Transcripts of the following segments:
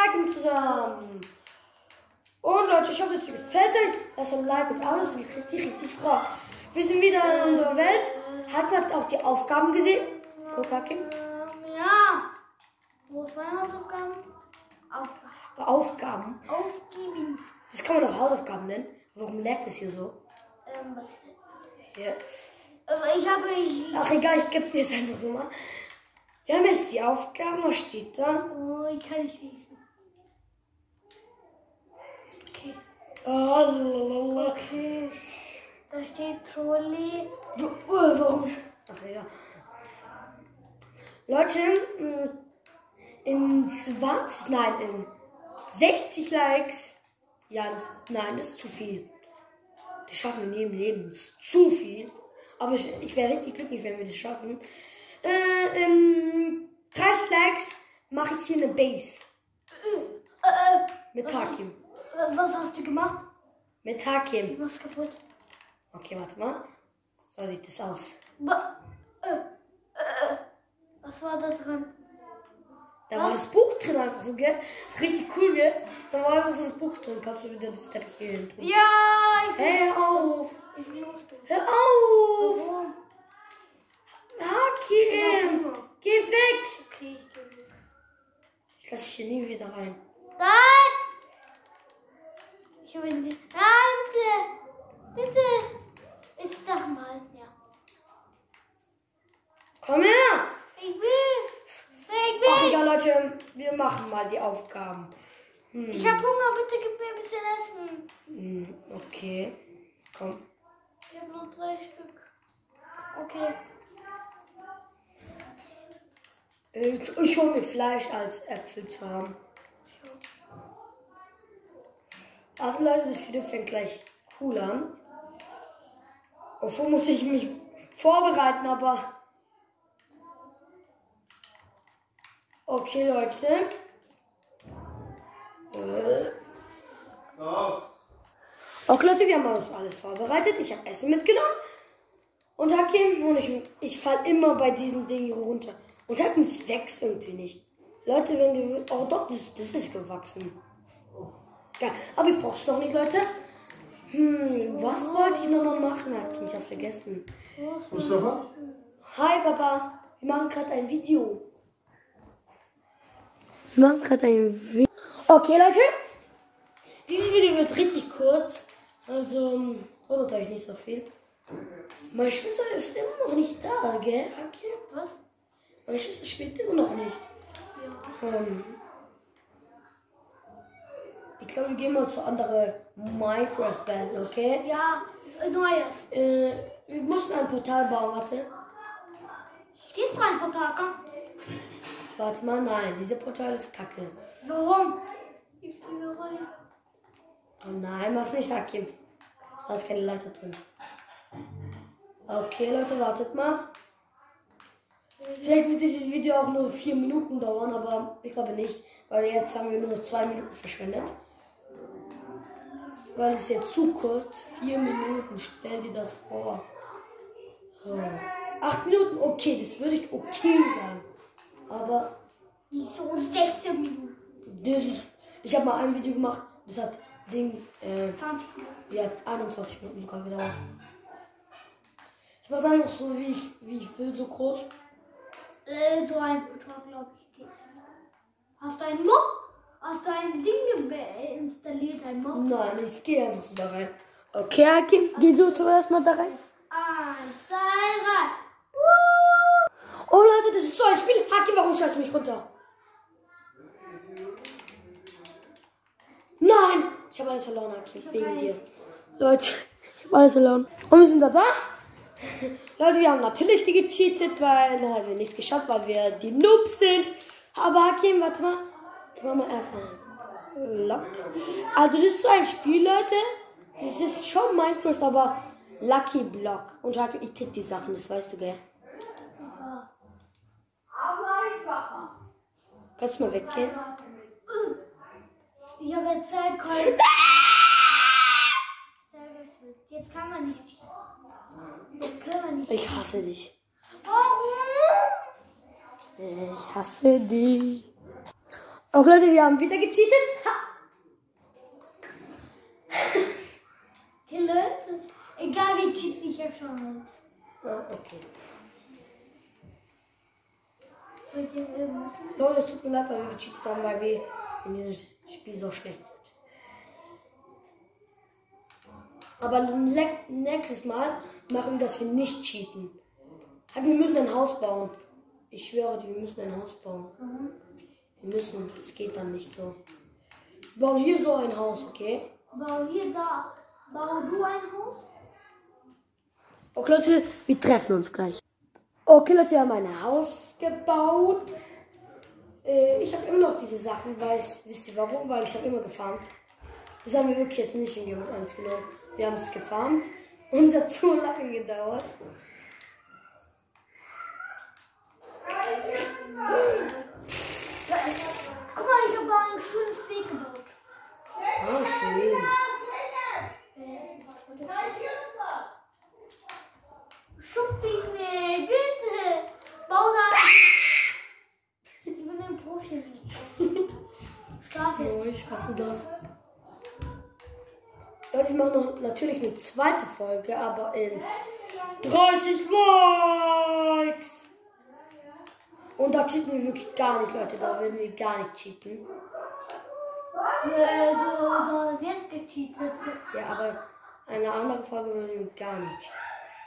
Hakim zusammen. Und Leute, ich hoffe, es gefällt euch. Lasst ein Like und alles und richtig freut. Wir sind wieder in unserer Welt. Hat man auch die Aufgaben gesehen? Guck, Hakim. Ja. Wo ist meine Hausaufgaben? Aufgaben. Aufgeben. Das kann man auch Hausaufgaben nennen. Warum laggt es hier so? Was? Ja. Aber ich habe... Ach egal, ich gebe dir jetzt einfach so mal. Wir haben jetzt die Aufgaben. Was steht da? Oh, ich kann nicht lesen. Okay. Okay. Da steht Trolley. Warum? Ach ja. Leute, in 60 Likes. Ja, das ist zu viel. Das schaffen wir nie im Leben. Das ist zu viel. Aber ich wäre richtig glücklich, wenn wir das schaffen. In 30 Likes mache ich hier eine Base. Mit Hakim. Was hast du gemacht? Mit Hakim. Ich mach's kaputt. Okay, warte mal. So sieht das aus. Was war da dran? Da war das Buch drin einfach so, gell? Richtig cool, gell? Da war einfach so das Buch drin. Kannst du wieder das Teppich hier hin tun? Ja, ich Hey, hör auf! Ich will los. Hör auf! Warum? Hakim! Geh weg! Okay, ich gehe weg. Ich lasse dich hier nie wieder rein. Nein! Ich will nicht. Nein, bitte! Bitte! Ich sag mal, ja. Komm her! Ich will! Ach egal, Leute, wir machen mal die Aufgaben. Ich hab Hunger, bitte gib mir ein bisschen Essen. Okay. Komm. Ich hab noch 3 Stück. Okay. Ich hole mir Fleisch als Äpfel zu haben. Also Leute, das Video fängt gleich cool an. Obwohl muss ich mich vorbereiten, aber... Okay, Leute. Okay, Leute, wir haben uns alles vorbereitet. Ich habe Essen mitgenommen. Und Hakim und ich falle immer bei diesem Ding hier runter. Und Hakim wächst irgendwie nicht. Leute, wenn du... Oh doch, das ist gewachsen. Geil. Aber ich brauch's noch nicht, Leute. Was wollte ich nochmal machen, Hakim? Ich hab's vergessen. Mustafa? Hi, Papa. Wir machen gerade ein Video. Wir machen gerade ein Video. Okay, Leute. Dieses Video wird richtig kurz. Also, wundert euch nicht so viel. Meine Schwester ist immer noch nicht da, gell? Okay. Was? Meine Schwester spielt immer noch nicht. Ja. Ich glaube, wir gehen mal zu anderen Minecraft-Welten, okay? Ja, neues. Wir mussten ein Portal bauen, warte. Gehst du ein Portal, komm. Warte mal, nein, dieser Portal ist kacke. Warum? Ich fliege rein. Oh nein, mach's nicht, Hakim. Da ist keine Leiter drin. Okay, Leute, wartet mal. Vielleicht wird dieses Video auch nur 4 Minuten dauern, aber ich glaube nicht. Weil jetzt haben wir nur 2 Minuten verschwendet. Weil es ist jetzt zu kurz. 4 Minuten, stell dir das vor. 8 Minuten, okay, das würde ich okay sagen. Aber Wieso 16 Minuten? ich habe mal ein Video gemacht, das hat 20 Minuten. ja, 21 Minuten sogar gedauert. Ich mache einfach so, wie ich will, so groß. So ein Portal, glaube ich, geht. Hast du einen Mob? Hast du ein Ding installiert, ein Mob? Nein, ich gehe einfach so da rein. Okay, Hakim, geh du zuerst mal da rein. 1, 2, 3. Oh Leute, das ist so ein Spiel. Hakim, warum scheißt du mich runter? Nein! Ich habe alles verloren, Hakim, wegen dir. Leute, ich habe alles verloren. Und wir sind da. Leute, wir haben natürlich gecheatet, weil dann haben wir nichts geschafft, weil wir die Noobs sind. Aber Hakim, warte mal. Ich mach mal erst einen Lock. Also das ist so ein Spiel, Leute. Das ist schon Minecraft, aber Lucky Block. Und Hakim, ich krieg die Sachen, das weißt du, gell? Kannst du mal weggehen? Ich habe jetzt Zeit, Colt. Jetzt kann man nicht. Jetzt können wir nicht. Ich hasse dich. Warum? Ich hasse dich. Okay, Leute, wir haben wieder gecheatet. Ha! Kille. Egal wie cheat, ich hab schon. Ja, okay. Soll ich dir irgendwas? Leute, es tut mir leid, weil wir gecheatet haben, weil wir in diesem Spiel so schlecht sind. Aber nächstes Mal machen wir, dass wir nicht cheaten. Halt, wir müssen ein Haus bauen. Ich schwöre dir, wir müssen ein Haus bauen. Wir müssen, es geht dann nicht so. Wir bauen hier so ein Haus, okay? Bau hier da. Bau du ein Haus? Okay, Leute, wir treffen uns gleich. Okay, Leute, wir haben ein Haus gebaut. Ich habe immer noch diese Sachen, wisst ihr warum? Weil ich habe immer gefarmt. Das haben wir wirklich jetzt nicht in Game 1 genommen. Wir haben es gefarmt und es hat so lange gedauert. Guck mal, ich habe ein schönes Weg gebaut. Ah, schön. Schupp dich nicht, bitte. Bau da. Ich bin ein Profi. Schlaf Oh, jetzt. ich hasse das. Leute, ich mache noch natürlich eine zweite Folge, aber in 30 Likes. Und da cheaten wir wirklich gar nicht, Leute. Da werden wir gar nicht cheaten. Du hast jetzt gecheatet. Ja, aber eine andere Folge werden wir gar nicht cheaten.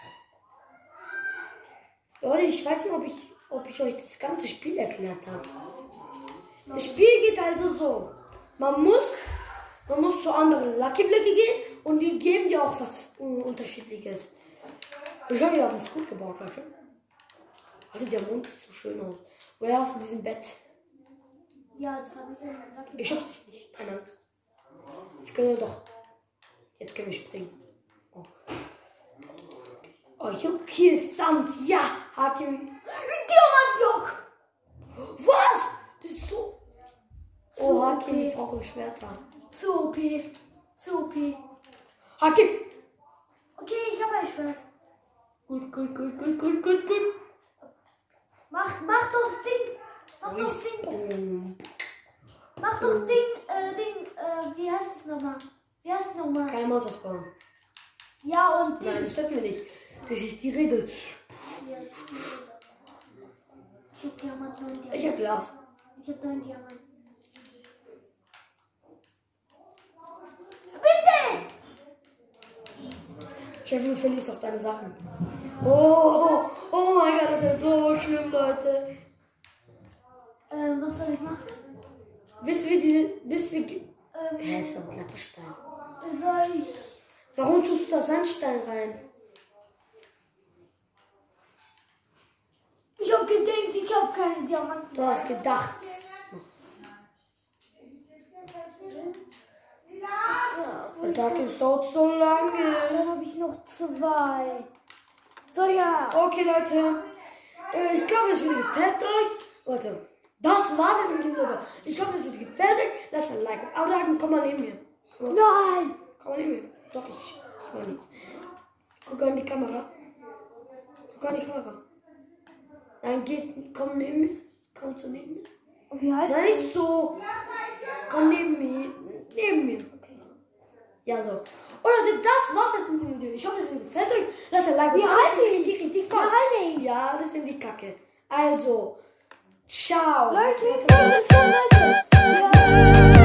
Leute, ich weiß nicht, ob ich euch das ganze Spiel erklärt habe. Das Spiel geht also so. Man muss zu anderen Lucky Blöcke gehen und die geben dir auch was Unterschiedliches. Ich habe ja alles gut gebaut, Leute. Also der Mond ist so schön aus. Woher hast du diesen Bett? Ja, das habe ich in Ich hab's nicht, keine Angst. Ich kann doch. Jetzt können wir springen. Oh, oh hier ist Sand. Ja, Hakim. Diamantblock! Was? Das ist so. Oh, So Hakim, OP. wir brauchen Schwerter. So OP. So OP. Hakim. Okay, ich habe ein Schwert. Gut. Mach doch Ding. Mach doch Ding. Mach doch wie heißt es nochmal? Keine Maus ausbauen. Ja, und Ding. Nein, das dürfen wir nicht. Das ist die Regel. Ja, ich hab Diamant, 9 Diamant. Ich hab Glas. Ich hab 9 Diamant. Bitte! Chef, du verlierst doch deine Sachen. Oh mein Gott, das ist so schlimm, Leute. Was soll ich machen? Bis wir hä, ist doch ein glatter Stein. Soll ich... Warum tust du da Sandstein rein? Ich hab gedacht, ich hab keinen Diamant. Du hast gedacht. Und da es dauert so lange. Dann habe ich noch 2. So, ja. Okay, Leute. Ich glaube, das Video gefällt euch. Warte. Das war's jetzt mit dem Video. Ich hoffe, das Video gefällt euch. Lasst ein Like und Abo da. Komm mal neben mir. Nein! Komm mal neben mir. Doch, ich mach nichts. Guck an die Kamera. Nein, komm neben mir. Komm zu neben mir. Und wie heißt Nein, nicht so. Komm neben mir. Okay. Ja, so. Und Leute, das war's jetzt mit dem Video. Ich hoffe, es gefällt euch. Lasst ein Like und Wie Abo. heißt die? Richtig Wie heißt die? Ja, das sind die Kacke. Also, ciao. Leute, ja.